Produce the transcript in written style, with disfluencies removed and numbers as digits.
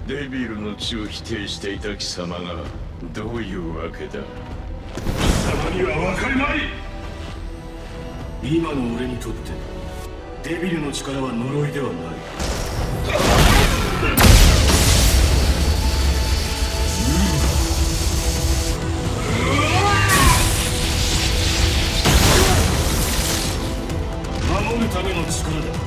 デビルの血を否定していた貴様がどういうわけだ。 貴様には分かるまい。今の俺にとってデビルの力は呪いではない。守るための力だ。